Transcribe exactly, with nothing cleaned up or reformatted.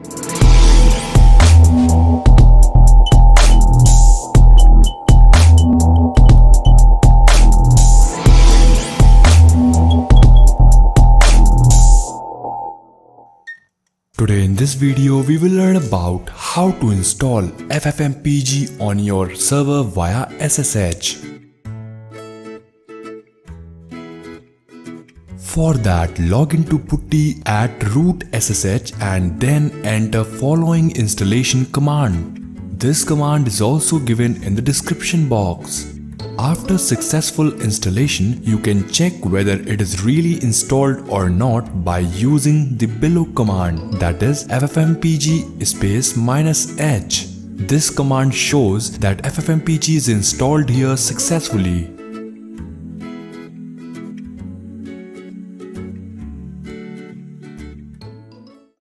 Today in this video we will learn about how to install FFmpeg on your server via S S H. For that, log into putty at root S S H and then enter following installation command. This command is also given in the description box. After successful installation, you can check whether it is really installed or not by using the below command, that is ffmpeg space minus h. This command shows that FFmpeg is installed here successfully.